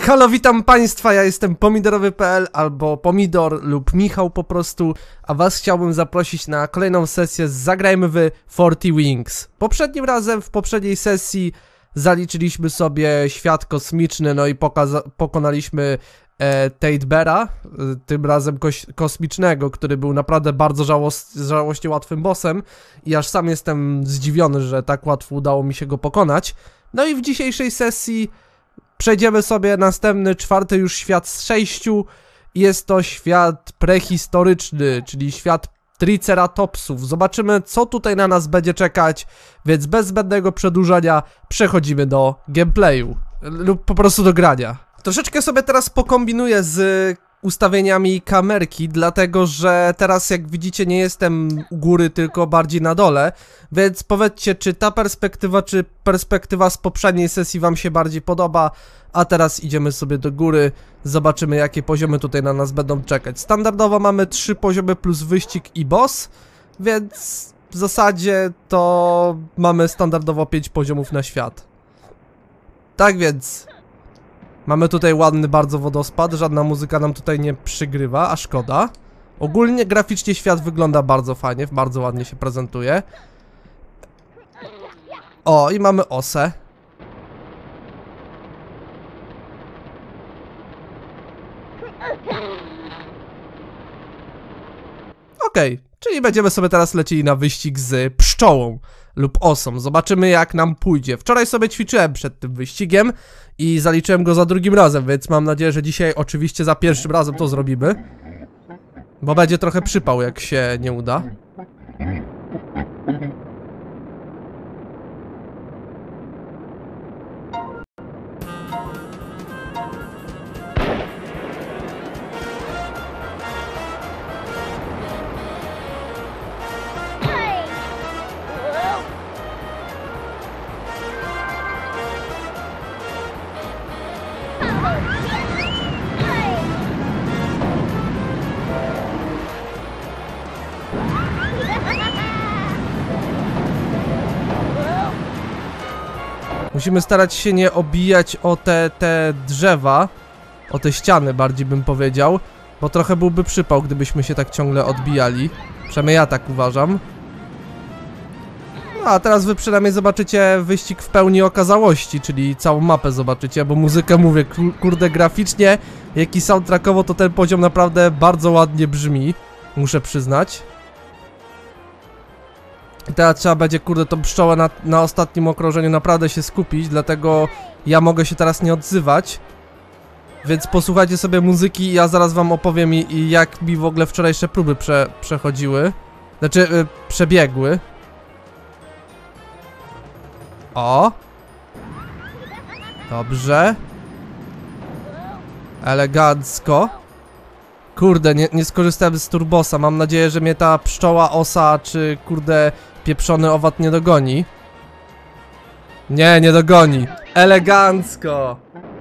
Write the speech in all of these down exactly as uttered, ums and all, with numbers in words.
Halo, witam państwa, ja jestem pomidorowy kropka p l albo Pomidor lub Michał po prostu, a was chciałbym zaprosić na kolejną sesję z Zagrajmy w czterdzieści Wings. Poprzednim razem, w poprzedniej sesji zaliczyliśmy sobie świat kosmiczny, no i pokonaliśmy e, Tate Beara, e, tym razem kosmicznego, który był naprawdę bardzo żałost żałośnie łatwym bossem i aż sam jestem zdziwiony, że tak łatwo udało mi się go pokonać. No i w dzisiejszej sesji przejdziemy sobie następny, czwarty już świat z sześciu. Jest to świat prehistoryczny, czyli świat triceratopsów. Zobaczymy, co tutaj na nas będzie czekać, więc bez zbędnego przedłużania przechodzimy do gameplayu lub po prostu do grania. Troszeczkę sobie teraz pokombinuję z ustawieniami kamerki, dlatego że teraz, jak widzicie, nie jestem u góry, tylko bardziej na dole, więc powiedzcie, czy ta perspektywa, czy perspektywa z poprzedniej sesji wam się bardziej podoba. A teraz idziemy sobie do góry, zobaczymy, jakie poziomy tutaj na nas będą czekać. Standardowo mamy trzy poziomy plus wyścig i boss, więc w zasadzie to mamy standardowo pięć poziomów na świat. Tak więc mamy tutaj ładny bardzo wodospad, żadna muzyka nam tutaj nie przygrywa, a szkoda. Ogólnie graficznie świat wygląda bardzo fajnie, bardzo ładnie się prezentuje. O, i mamy osę. Okej, okay, czyli będziemy sobie teraz lecieli na wyścig z pszczołą lub osą. Zobaczymy, jak nam pójdzie. Wczoraj sobie ćwiczyłem przed tym wyścigiem i zaliczyłem go za drugim razem, więc mam nadzieję, że dzisiaj oczywiście za pierwszym razem to zrobimy. Bo będzie trochę przypał, jak się nie uda. Musimy starać się nie obijać o te, te drzewa, o te ściany bardziej bym powiedział, bo trochę byłby przypał, gdybyśmy się tak ciągle odbijali. Przynajmniej ja tak uważam. No a teraz wy przynajmniej zobaczycie wyścig w pełni okazałości, czyli całą mapę zobaczycie, bo muzykę mówię, kurde, graficznie, jak i soundtrackowo, to ten poziom naprawdę bardzo ładnie brzmi, muszę przyznać. I teraz trzeba będzie, kurde, tą pszczołę na, na ostatnim okrążeniu naprawdę się skupić, dlatego ja mogę się teraz nie odzywać. Więc posłuchajcie sobie muzyki i ja zaraz wam opowiem i, i jak mi w ogóle wczorajsze próby prze, przechodziły. Znaczy, yy, przebiegły. O! Dobrze. Elegancko. Kurde, nie, nie skorzystałem z turbosa. Mam nadzieję, że mnie ta pszczoła, osa, czy kurde pieprzony owad nie dogoni. Nie, nie dogoni. Elegancko.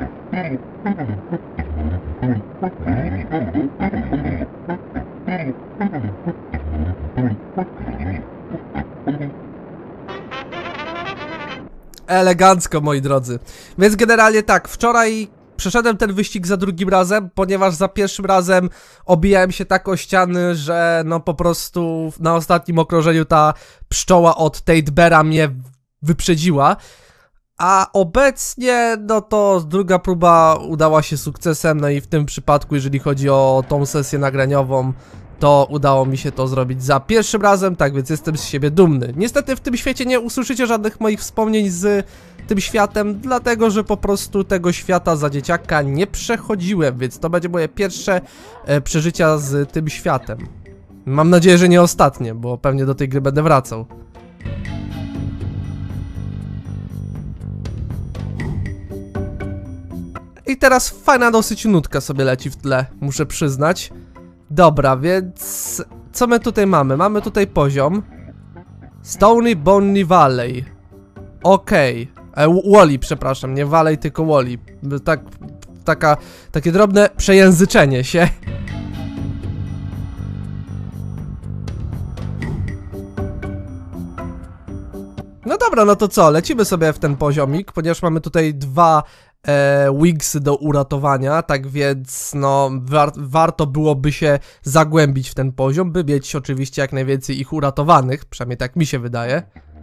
Elegancko, moi drodzy. Więc generalnie tak, wczoraj przeszedłem ten wyścig za drugim razem, ponieważ za pierwszym razem obijałem się tak o ściany, że no po prostu na ostatnim okrążeniu ta pszczoła od Tate Beara mnie wyprzedziła. A obecnie, no to druga próba udała się sukcesem, no i w tym przypadku, jeżeli chodzi o tą sesję nagraniową, to udało mi się to zrobić za pierwszym razem, tak więc jestem z siebie dumny. Niestety w tym świecie nie usłyszycie żadnych moich wspomnień z tym światem, dlatego że po prostu tego świata za dzieciaka nie przechodziłem, więc to będzie moje pierwsze e, przeżycia z tym światem. Mam nadzieję, że nie ostatnie, bo pewnie do tej gry będę wracał. I teraz fajna dosyć nutka sobie leci w tle, muszę przyznać. Dobra, więc co my tutaj mamy? Mamy tutaj poziom Stony Bonny Valley. Okej, okay. Wally, przepraszam, nie Valley, tylko Wally. Tak, taka, takie drobne przejęzyczenie się. No dobra, no to co, lecimy sobie w ten poziomik, ponieważ mamy tutaj dwa e, wingsy do uratowania, tak więc no war warto byłoby się zagłębić w ten poziom, by mieć oczywiście jak najwięcej ich uratowanych, przynajmniej tak mi się wydaje.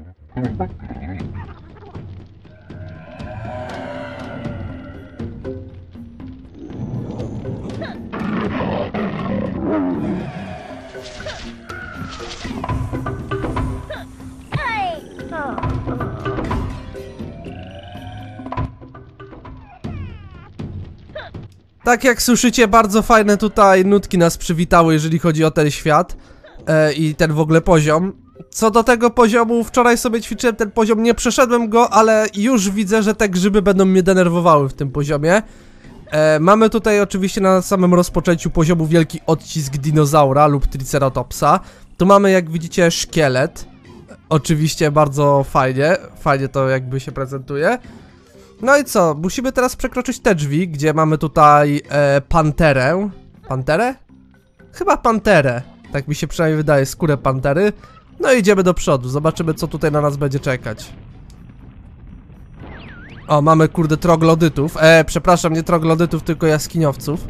Tak jak słyszycie, bardzo fajne tutaj nutki nas przywitały, jeżeli chodzi o ten świat e, i ten w ogóle poziom. Co do tego poziomu, wczoraj sobie ćwiczyłem ten poziom, nie przeszedłem go, ale już widzę, że te grzyby będą mnie denerwowały w tym poziomie. E, mamy tutaj oczywiście na samym rozpoczęciu poziomu wielki odcisk dinozaura lub triceratopsa. Tu mamy, jak widzicie, szkielet. Oczywiście bardzo fajnie, fajnie to jakby się prezentuje. No i co, musimy teraz przekroczyć te drzwi, gdzie mamy tutaj e, panterę. Panterę? Chyba panterę, tak mi się przynajmniej wydaje, skórę pantery. No i idziemy do przodu, zobaczymy co tutaj na nas będzie czekać. O, mamy kurde troglodytów, e, przepraszam, nie troglodytów, tylko jaskiniowców.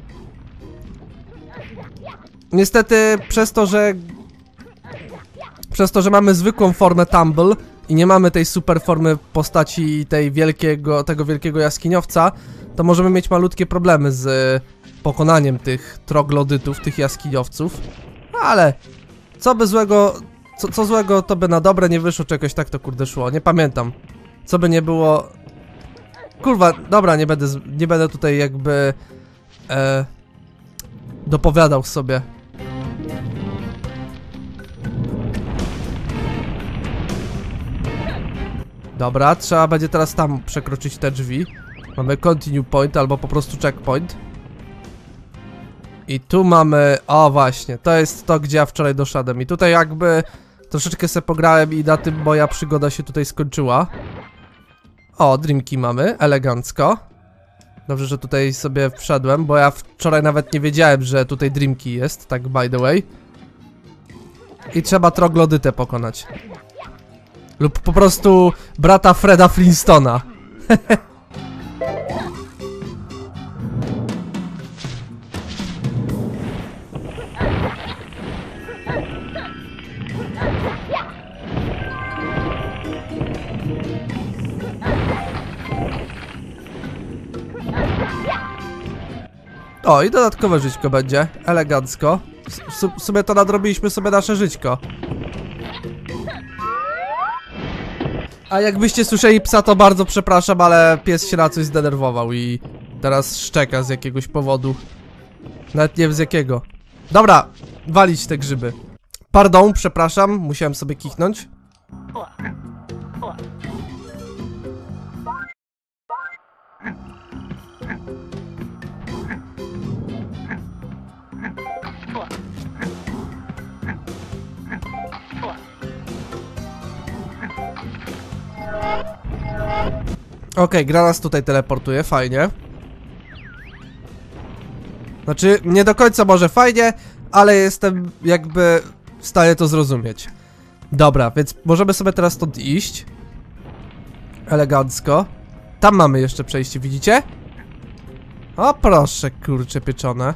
Niestety przez to, że... Przez to, że mamy zwykłą formę Tumble i nie mamy tej super formy postaci tej wielkiego, tego wielkiego jaskiniowca, to możemy mieć malutkie problemy z pokonaniem tych troglodytów, tych jaskiniowców. Ale co by złego, co, co złego to by na dobre nie wyszło, czy jakoś tak to kurde szło, nie pamiętam. Co by nie było... Kurwa, dobra, nie będę, nie będę tutaj jakby e, dopowiadał sobie. Dobra, trzeba będzie teraz tam przekroczyć te drzwi. Mamy continue point albo po prostu checkpoint. I tu mamy... O właśnie, to jest to, gdzie ja wczoraj doszedłem. I tutaj jakby troszeczkę se pograłem i na tym moja przygoda się tutaj skończyła. O, drinki mamy, elegancko. Dobrze, że tutaj sobie wszedłem, bo ja wczoraj nawet nie wiedziałem, że tutaj drinki jest, tak by the way. I trzeba troglodytę pokonać. Lub po prostu brata Freda Flintstona. O, i dodatkowe żyćko będzie, elegancko. W sumie to nadrobiliśmy sobie nasze żyćko. A jakbyście słyszeli psa, to bardzo przepraszam, ale pies się na coś zdenerwował i teraz szczeka z jakiegoś powodu. Nawet nie wiem z jakiego. Dobra, walić te grzyby. Pardon, przepraszam, musiałem sobie kichnąć. Okej, okay, gra nas tutaj teleportuje, fajnie. Znaczy, nie do końca może fajnie, ale jestem jakby w stanie to zrozumieć. Dobra, więc możemy sobie teraz stąd iść. Elegancko. Tam mamy jeszcze przejście, widzicie? O proszę, kurcze pieczone.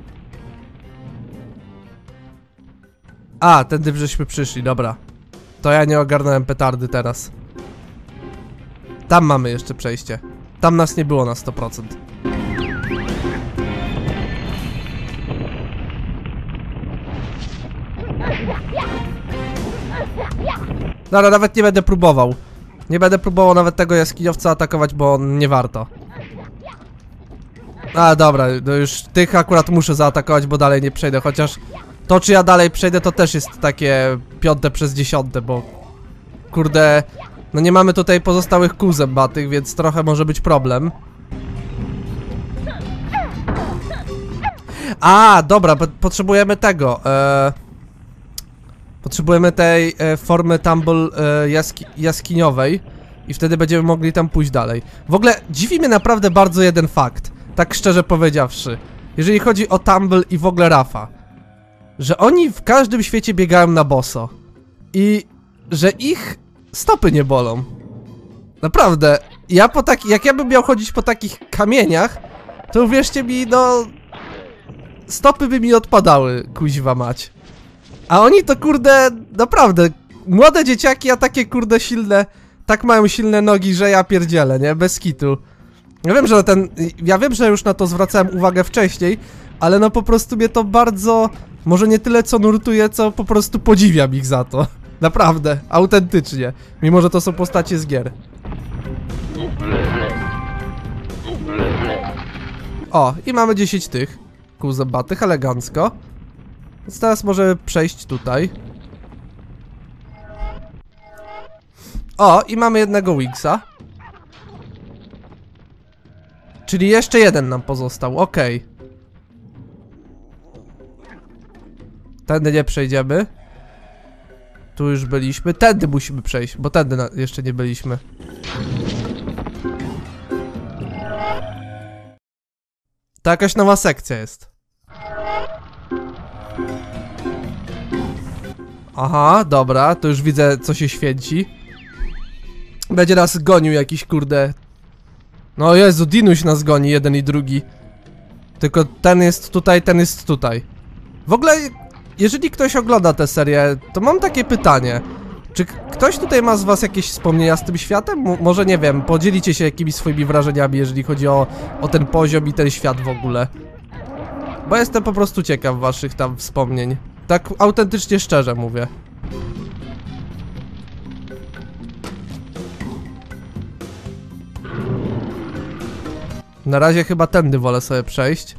A, tędy żeśmy przyszli, dobra. To ja nie ogarnąłem petardy teraz. Tam mamy jeszcze przejście. Tam nas nie było na sto procent. Dobra, nawet nie będę próbował. Nie będę próbował nawet tego jaskiniowca atakować, bo nie warto. A dobra, no już tych akurat muszę zaatakować, bo dalej nie przejdę. Chociaż to, czy ja dalej przejdę, to też jest takie piąte przez dziesiąte, bo kurde, no nie mamy tutaj pozostałych kół zębatych, więc trochę może być problem. A, dobra, potrzebujemy tego. E, potrzebujemy tej e, formy Tumble e, jaski jaskiniowej i wtedy będziemy mogli tam pójść dalej. W ogóle dziwi mnie naprawdę bardzo jeden fakt, tak szczerze powiedziawszy, jeżeli chodzi o Tumble i w ogóle Rafa, że oni w każdym świecie biegają na boso i że ich stopy nie bolą. Naprawdę, ja po tak, jak ja bym miał chodzić po takich kamieniach, to uwierzcie mi, no... Stopy by mi odpadały, kuźwa mać. A oni to kurde, naprawdę, młode dzieciaki, a takie kurde silne, tak mają silne nogi, że ja pierdzielę, nie? Bez kitu. Ja wiem, że ten, ja wiem, że już na to zwracałem uwagę wcześniej, ale no po prostu mnie to bardzo, może nie tyle co nurtuje, co po prostu podziwiam ich za to. Naprawdę, autentycznie, mimo że to są postacie z gier. O, i mamy dziesięć tych kół zębatych, elegancko. Więc teraz możemy przejść tutaj. O, i mamy jednego Wingsa. Czyli jeszcze jeden nam pozostał, okej. Okay. Tędy nie przejdziemy. Tu już byliśmy, tędy musimy przejść, bo tędy jeszcze nie byliśmy. To jakaś nowa sekcja jest. Aha, dobra, to już widzę, co się święci. Będzie nas gonił jakiś kurde. No Jezu, Dinuś nas goni, jeden i drugi. Tylko ten jest tutaj, ten jest tutaj. W ogóle, jeżeli ktoś ogląda tę serię, to mam takie pytanie. Czy ktoś tutaj ma z was jakieś wspomnienia z tym światem? M może nie wiem, podzielicie się jakimiś swoimi wrażeniami, jeżeli chodzi o, o ten poziom i ten świat w ogóle. Bo jestem po prostu ciekaw waszych tam wspomnień. Tak autentycznie szczerze mówię. Na razie chyba tędy wolę sobie przejść.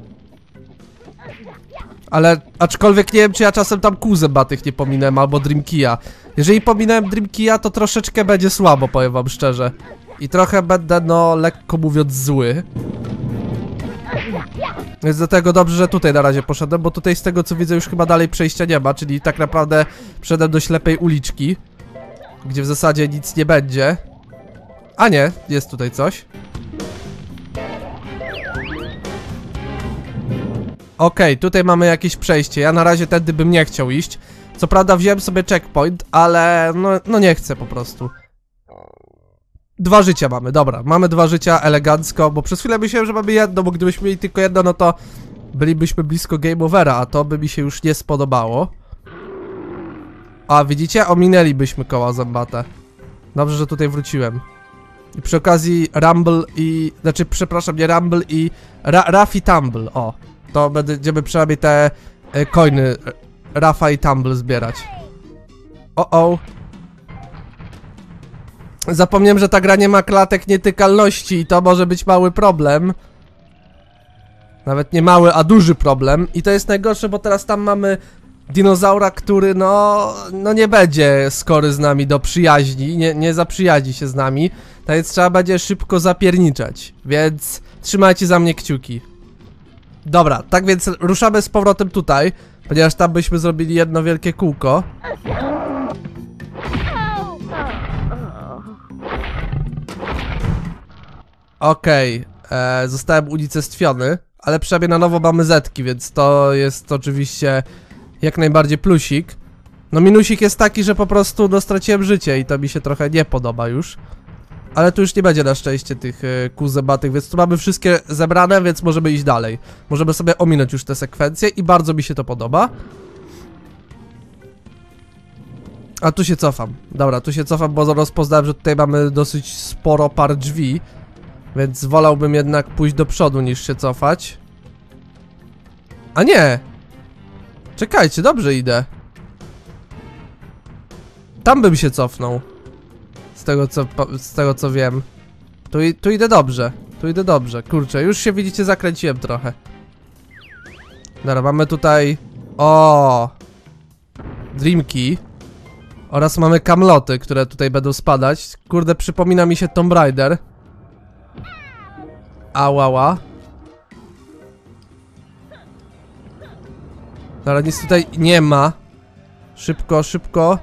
Ale aczkolwiek nie wiem, czy ja czasem tam kół zębatych nie pominąłem, albo Dreamkeya. Jeżeli pominąłem Dreamkeya, to troszeczkę będzie słabo, powiem wam szczerze. I trochę będę, no, lekko mówiąc, zły. Więc dlatego dobrze, że tutaj na razie poszedłem, bo tutaj z tego co widzę już chyba dalej przejścia nie ma, czyli tak naprawdę wszedłem do ślepej uliczki, gdzie w zasadzie nic nie będzie. A nie, jest tutaj coś. Okej, okay, tutaj mamy jakieś przejście, ja na razie tędy bym nie chciał iść. Co prawda wziąłem sobie checkpoint, ale no, no nie chcę po prostu. Dwa życia mamy, dobra, mamy dwa życia elegancko, bo przez chwilę myślałem, że mamy jedno, bo gdybyśmy mieli tylko jedno, no to bylibyśmy blisko game overa, a to by mi się już nie spodobało. A widzicie, ominęlibyśmy koła zębate. Dobrze, że tutaj wróciłem. I przy okazji Rumble i... Znaczy, przepraszam, nie Rumble i... Ra Ruff i Tumble, o. To będziemy przynajmniej te e, coiny Ruffa i Tumble zbierać. O, o. Zapomniałem, że ta gra nie ma klatek nietykalności i to może być mały problem. Nawet nie mały, a duży problem. I to jest najgorsze, bo teraz tam mamy dinozaura, który no... No nie będzie skory z nami do przyjaźni, nie, nie zaprzyjaźni się z nami. Tak więc trzeba będzie szybko zapierniczać. Więc trzymajcie za mnie kciuki. Dobra, tak więc ruszamy z powrotem tutaj, ponieważ tam byśmy zrobili jedno wielkie kółko. Okej, okay, zostałem unicestwiony, ale przynajmniej na nowo mamy zetki, więc to jest oczywiście jak najbardziej plusik. No minusik jest taki, że po prostu no, straciłem życie i to mi się trochę nie podoba już. Ale tu już nie będzie na szczęście tych y, kół zębatych, więc tu mamy wszystkie zebrane, więc możemy iść dalej. Możemy sobie ominąć już te sekwencje i bardzo mi się to podoba. A tu się cofam. Dobra, tu się cofam, bo rozpoznałem, że tutaj mamy dosyć sporo par drzwi. Więc wolałbym jednak pójść do przodu niż się cofać. A nie! Czekajcie, dobrze idę. Tam bym się cofnął. Z tego co, z tego co wiem. Tu, tu idę dobrze. Tu idę dobrze. Kurczę, już się widzicie, zakręciłem trochę. Dobra, mamy tutaj... O, Dreamkey. Oraz mamy kamloty, które tutaj będą spadać. Kurde, przypomina mi się Tomb Raider. Ałała. Dobra, nic tutaj nie ma. Szybko, szybko.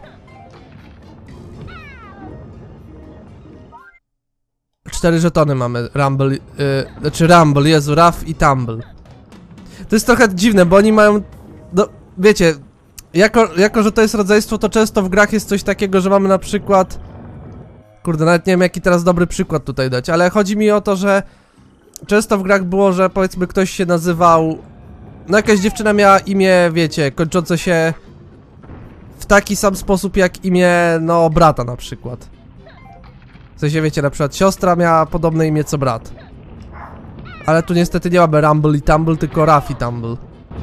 Cztery żetony mamy. Rumble, yy, znaczy Rumble, Jezu, Ruff i Tumble. To jest trochę dziwne, bo oni mają... No, wiecie, jako, jako że to jest rodzeństwo, to często w grach jest coś takiego, że mamy na przykład... Kurde, nawet nie wiem jaki teraz dobry przykład tutaj dać, ale chodzi mi o to, że często w grach było, że powiedzmy ktoś się nazywał... No jakaś dziewczyna miała imię, wiecie, kończące się w taki sam sposób jak imię, no, brata na przykład. W sensie, wiecie, na przykład siostra miała podobne imię co brat. Ale tu niestety nie mamy Rumble i Tumble, tylko Ruff i Tumble.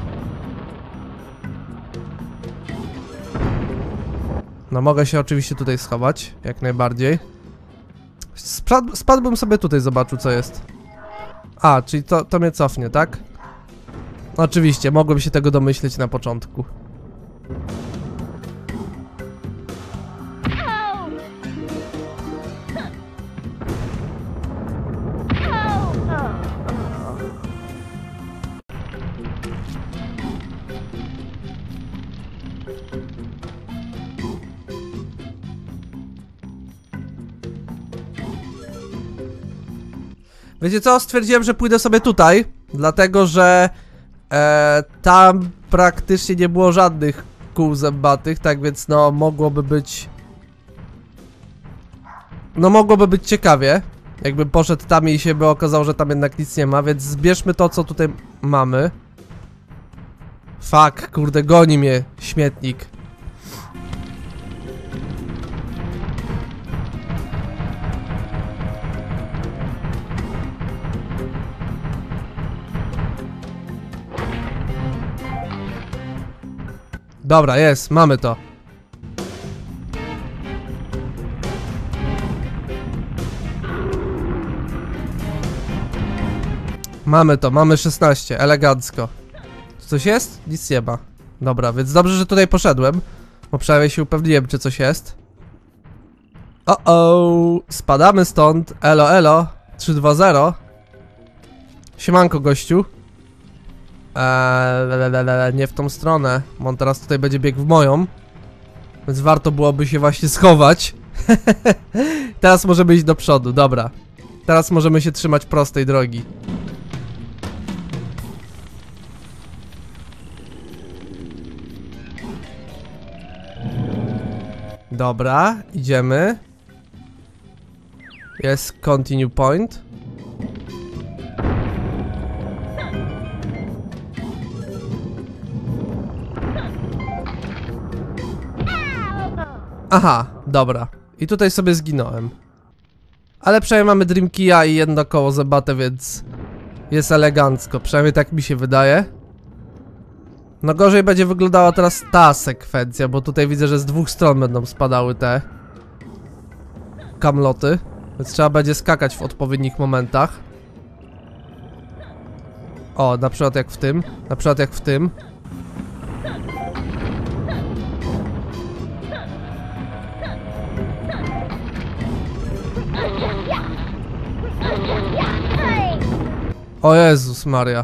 No mogę się oczywiście tutaj schować, jak najbardziej. Spad spadłbym sobie tutaj, zobaczył co jest. A, czyli to, to mnie cofnie, tak? Oczywiście, mogłem się tego domyśleć na początku. Wiecie co? Stwierdziłem, że pójdę sobie tutaj, dlatego że e, tam praktycznie nie było żadnych kół zębatych, tak więc no mogłoby być... No mogłoby być ciekawie, jakbym poszedł tam i się by okazało, że tam jednak nic nie ma, więc zbierzmy to, co tutaj mamy. Fuck, kurde, goni mnie śmietnik. Dobra, jest, mamy to. Mamy to, mamy szesnaście, elegancko. Coś jest? Nic nie ma. Dobra, więc dobrze, że tutaj poszedłem, bo przynajmniej się upewniłem, czy coś jest. O, o, spadamy stąd. Elo, elo. trzy dwa zero. Siemanko, gościu. Eee, le, le, le, nie w tą stronę, bo on teraz tutaj będzie biegł w moją. Więc warto byłoby się właśnie schować. Teraz możemy iść do przodu, dobra. Teraz możemy się trzymać prostej drogi. Dobra, idziemy. Jest continue point. Aha, dobra. I tutaj sobie zginąłem. Ale przynajmniej mamy Dream Keya i jedno koło zębate, więc jest elegancko. Przynajmniej tak mi się wydaje. No gorzej będzie wyglądała teraz ta sekwencja, bo tutaj widzę, że z dwóch stron będą spadały te kamloty. Więc trzeba będzie skakać w odpowiednich momentach. O, na przykład jak w tym. Na przykład jak w tym. O Jezus Maria.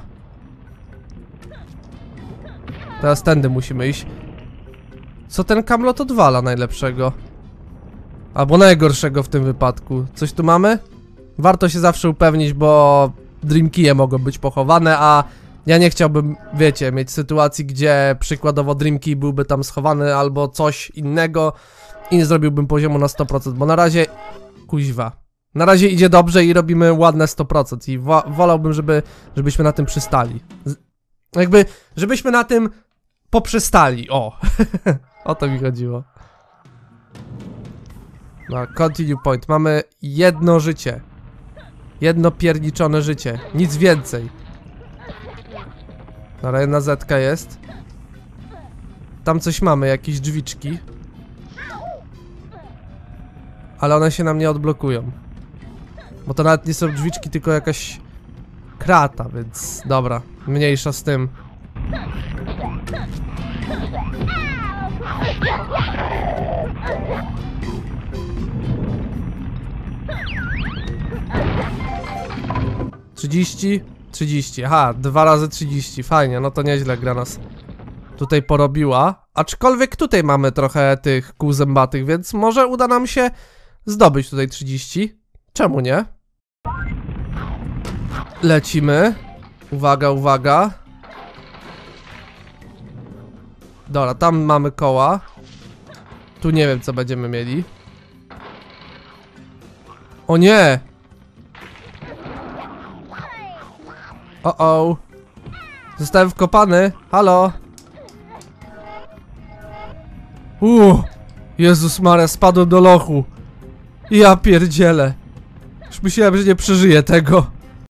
Teraz tędy musimy iść. Co ten kamlot odwala najlepszego? Albo najgorszego w tym wypadku. Coś tu mamy? Warto się zawsze upewnić, bo Dream Keye mogą być pochowane, a ja nie chciałbym, wiecie, mieć sytuacji, gdzie przykładowo Dream Key byłby tam schowany albo coś innego i nie zrobiłbym poziomu na sto procent, bo na razie... Kuźwa. Na razie idzie dobrze i robimy ładne sto procent i wo wolałbym, żeby, żebyśmy na tym przystali. Z jakby, żebyśmy na tym poprzestali, o. O to mi chodziło. No, continue point. Mamy jedno życie. Jedno pierniczone życie. Nic więcej. Dobra, jedna zetka jest. Tam coś mamy, jakieś drzwiczki. Ale one się nam nie odblokują. Bo to nawet nie są drzwiczki, tylko jakaś krata, więc dobra, mniejsza z tym. trzydzieści, trzydzieści, aha, dwa razy trzydzieści, fajnie, no to nieźle gra nas tutaj porobiła. Aczkolwiek tutaj mamy trochę tych kół zębatych, więc może uda nam się zdobyć tutaj trzydzieści. Czemu nie? Lecimy. Uwaga, uwaga. Dobra, tam mamy koła. Tu nie wiem, co będziemy mieli. O nie! O o. Zostałem wkopany. Halo? Uuu. Jezus Maria, spadłem do lochu. Ja pierdzielę. Już myślałem, że nie przeżyję tego.